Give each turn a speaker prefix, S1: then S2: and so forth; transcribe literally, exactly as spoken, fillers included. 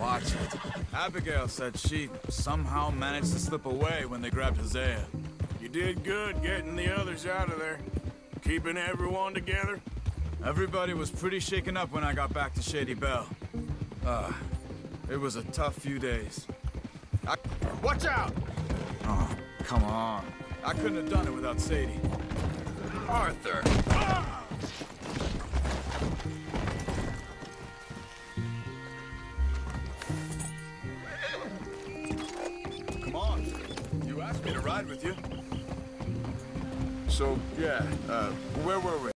S1: Watch it. Abigail said she somehow managed to slip away when they grabbed Hosea.
S2: You did good getting the others out of there. Keeping everyone together.
S1: Everybody was pretty shaken up when I got back to Shady Belle. Uh, it was a tough few days. I...
S2: Watch out!
S1: Oh, come on. I couldn't have done it without Sadie.
S2: Arthur! Ah!
S1: Come on. You asked me to ride with you. So, yeah, uh, where were we?